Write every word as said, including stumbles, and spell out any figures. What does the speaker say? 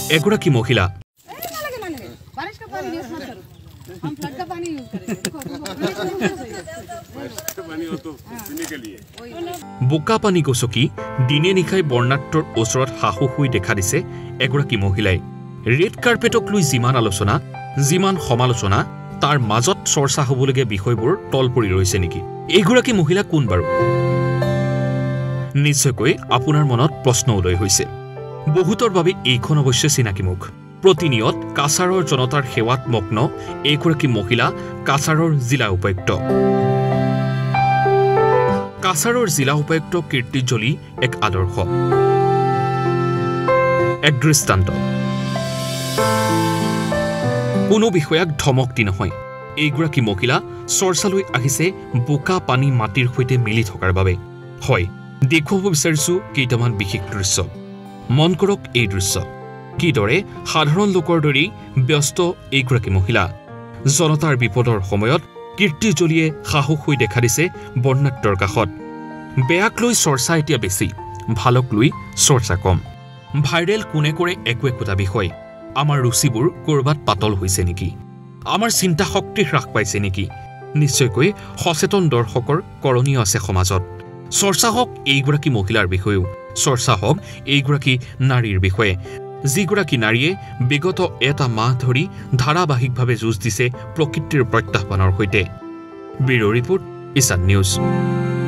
এগৰাকী মহিলা বোকা পানী গছকি দিনে নিশাই বৰ্ণাঢ্যৰ ওচৰত সাহু হৈ দেখা দিছে এগৰাকী মহিলাই ৰেড কাৰ্পেটক লৈ যিমান আলোচনা যিমান সমালোচনা তাৰ মাজত চৰ্চা হ'বলগীয়া বিষয়বোৰ তল পৰি ৰৈছে নেকি এইগৰাকী মহিলা কোন বাৰু নিশ্চয়কৈ আপোনাৰ মনত প্ৰশ্ন উদয় হৈছে বহুতৰ বাবে এইখন অৱশ্যে চিনাকি মুখ প্ৰতিনিয়ত কাছাৰৰ জনতাৰ সেৱাত মগ্ন এইগৰাকী মহিলা কাছাৰৰ জিলা উপায়ুক্ত কাছাৰৰ জিলা উপায়ুক্ত কীৰ্তি জলি এক আদৰ্শ এক দৃষ্টান্ত কোনো বিষয়াক ধমক দি নহয় এইগৰাকী মহিলা চৰ্চালৈ আহিছে বোকা পানী মাটিৰ সৈতে মিলি থকাৰ বাবে হয় দেখুৱাব বিচাৰিছো কেইটামান বিশেষ দৃশ্য মন কৰক এই দৃশ্য কিদৰে সাধাৰণ লোকৰ দৰেই ব্যস্ত এইগৰাকী মহিলা জনতাৰ বিপদৰ সময়ত কীৰ্তি জলিয়ে সাহস হৈ দেখা দিছে বৰ্ণাঢ্যৰ কাষত বেয়াক লৈ চৰ্চা এতিয়া বেছি ভালক লৈ চৰ্চা কম ভাইৰেল কোনে কৰে একো একোটা বিষয় আমাৰ ৰুচিবোৰ কৰবাত পাতল হৈছে নেকি আমাৰ চিন্তা শক্তি হ্ৰাস পাইছে নেকি নিশ্চয়কৈ সচেতন দৰ্শকৰ কৰণীয় আছে সমাজত চৰ্চা হওক এইগৰাকী মহিলাৰ বিষয়েও চৰ্চা হওক এইগৰাকী নাৰীৰ বিষয়ে যিগৰাকী নাৰীয়ে বিগত এটা মাহ ধৰি ধাৰাবাহিকভাৱে যুঁজ দিছে প্ৰকৃতিৰ প্ৰত্যাহ্বানৰ সৈতে ব্যুৰ ৰিপৰ্ট ইশান নিউজ।